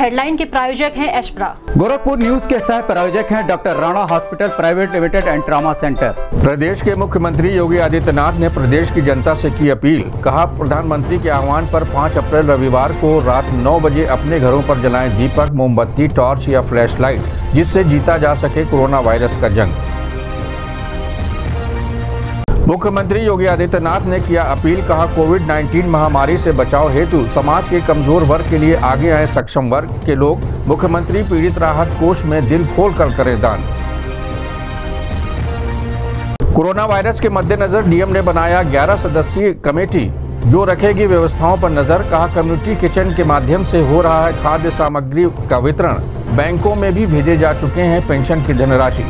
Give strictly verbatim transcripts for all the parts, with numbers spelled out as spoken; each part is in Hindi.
हेडलाइन के प्रायोजक हैं एशप्रा। गोरखपुर न्यूज के सह प्रायोजक हैं doctor Rana hospital private limited and trauma centre. प्रदेश के मुख्यमंत्री योगी आदित्यनाथ ने प्रदेश की जनता से की अपील। कहा, प्रधानमंत्री के आह्वान पर पाँच अप्रैल रविवार को रात नौ बजे अपने घरों पर जलाएं दीपक, मोमबत्ती, टॉर्च या फ्लैश लाइट, जिससे जीता जा सके कोरोना वायरस का जंग। मुख्यमंत्री योगी आदित्यनाथ ने किया अपील। कहा, कोविड नाइन्टीन महामारी से बचाव हेतु समाज के कमजोर वर्ग के लिए आगे आए सक्षम वर्ग के लोग। मुख्यमंत्री पीड़ित राहत कोष में दिल खोल कर करें दान। कोरोना वायरस के मद्देनजर डीएम ने बनाया ग्यारह सदस्यीय कमेटी, जो रखेगी व्यवस्थाओं पर नजर। कहा, कम्युनिटी किचन के माध्यम से हो रहा है खाद्य सामग्री का वितरण। बैंकों में भी भेजे जा चुके हैं पेंशन की धनराशि।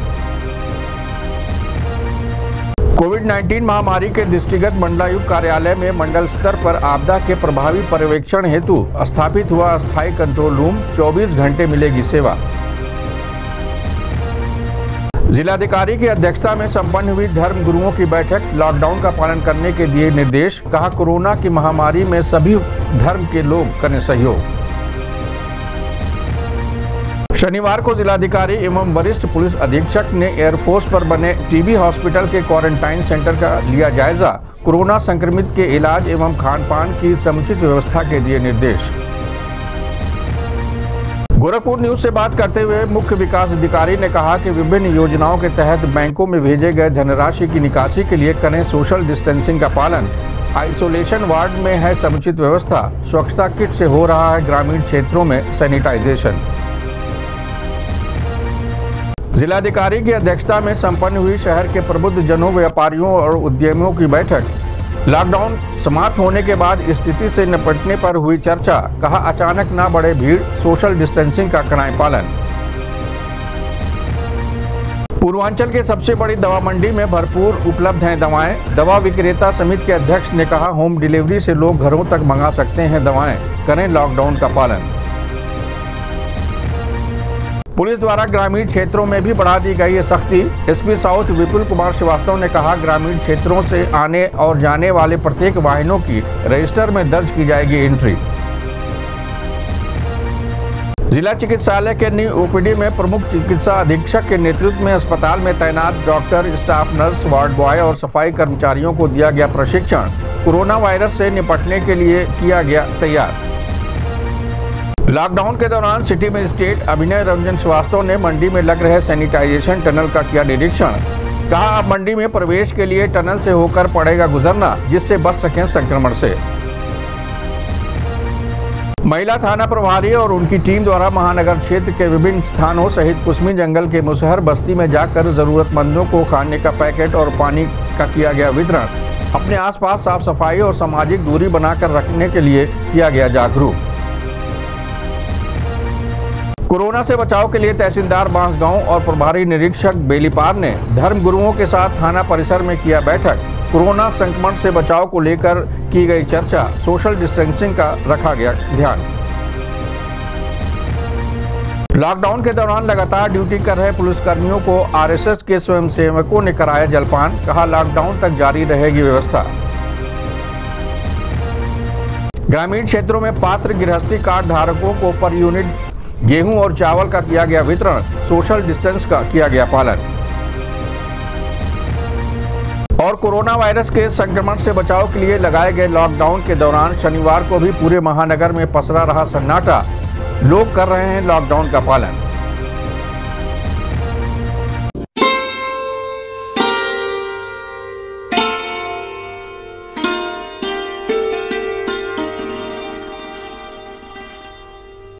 कोविड नाइन्टीन महामारी के दृष्टिगत मंडलायुक्त कार्यालय में मंडल स्तर पर आपदा के प्रभावी पर्यवेक्षण हेतु स्थापित हुआ अस्थायी कंट्रोल रूम। चौबीस घंटे मिलेगी सेवा। जिलाधिकारी की अध्यक्षता में संपन्न हुई धर्म गुरुओं की बैठक। लॉकडाउन का पालन करने के दिए निर्देश। कहा, कोरोना की महामारी में सभी धर्म के लोग करें सहयोग। शनिवार को जिलाधिकारी एवं वरिष्ठ पुलिस अधीक्षक ने एयरफोर्स पर बने टीबी हॉस्पिटल के क्वारंटाइन सेंटर का लिया जायजा। कोरोना संक्रमित के इलाज एवं खान पान की समुचित व्यवस्था के दिए निर्देश। गोरखपुर न्यूज से बात करते हुए मुख्य विकास अधिकारी ने कहा कि विभिन्न योजनाओं के तहत बैंकों में भेजे गए धनराशि की निकासी के लिए करें सोशल डिस्टेंसिंग का पालन। आइसोलेशन वार्ड में है समुचित व्यवस्था। स्वच्छता किट से हो रहा है ग्रामीण क्षेत्रों में सैनिटाइजेशन। जिलाधिकारी की अध्यक्षता में संपन्न हुई शहर के प्रबुद्ध जनों, व्यापारियों और उद्यमियों की बैठक। लॉकडाउन समाप्त होने के बाद स्थिति से निपटने पर हुई चर्चा। कहा, अचानक ना बढ़े भीड़, सोशल डिस्टेंसिंग का कराएं पालन। पूर्वांचल के सबसे बड़ी दवा मंडी में भरपूर उपलब्ध हैं दवाएं। दवा विक्रेता समिति के अध्यक्ष ने कहा, होम डिलीवरी से लोग घरों तक मंगा सकते हैं दवाएं। करें लॉकडाउन का पालन। पुलिस द्वारा ग्रामीण क्षेत्रों में भी बढ़ा दी गई है सख्ती। एसपी साउथ विपुल कुमार श्रीवास्तव ने कहा, ग्रामीण क्षेत्रों से आने और जाने वाले प्रत्येक वाहनों की रजिस्टर में दर्ज की जाएगी एंट्री। जिला चिकित्सालय के न्यू ओपीडी में प्रमुख चिकित्सा अधीक्षक के नेतृत्व में अस्पताल में तैनात doctor, staff nurse, ward boy और सफाई कर्मचारियों को दिया गया प्रशिक्षण। कोरोना वायरस से निपटने के लिए किया गया तैयार। लॉकडाउन के दौरान सिटी मजिस्ट्रेट अभिनय रंजन श्रीवास्तव ने मंडी में लग रहे सैनिटाइजेशन टनल का किया निरीक्षण। कहा, अब मंडी में प्रवेश के लिए टनल से होकर पड़ेगा गुजरना, जिससे बच सकें संक्रमण से। महिला थाना प्रभारी और उनकी टीम द्वारा महानगर क्षेत्र के विभिन्न स्थानों सहित कुसमी जंगल के मुसहर बस्ती में जाकर जरूरतमंदों को खाने का पैकेट और पानी का किया गया वितरण। अपने आसपास साफ सफाई और सामाजिक दूरी बनाकर रखने के लिए किया गया जागरूक। कोरोना से बचाव के लिए तहसीलदार बांसगांव और प्रभारी निरीक्षक बेलीपार ने धर्म गुरुओं के साथ थाना परिसर में किया बैठक। कोरोना संक्रमण से बचाव को लेकर की गई चर्चा। सोशल डिस्टेंसिंग का रखा गया ध्यान। लॉकडाउन के दौरान लगातार ड्यूटी कर रहे पुलिसकर्मियों को आरएसएस के स्वयंसेवकों ने कराया जलपान। कहा, लॉकडाउन तक जारी रहेगी व्यवस्था। ग्रामीण क्षेत्रों में पात्र गृहस्थी कार्ड धारकों को पर यूनिट गेहूं और चावल का किया गया वितरण। सोशल डिस्टेंस का किया गया पालन। और कोरोना वायरस के संक्रमण से बचाव के लिए लगाए गए लॉकडाउन के दौरान शनिवार को भी पूरे महानगर में पसरा रहा सन्नाटा। लोग कर रहे हैं लॉकडाउन का पालन।